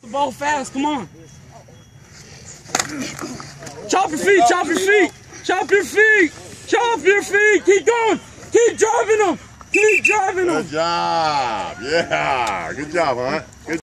The ball fast, come on. Chop your feet, chop your feet, chop your feet, chop your feet. Keep going, keep driving them, keep driving them. Good job, yeah, good job, huh? Good.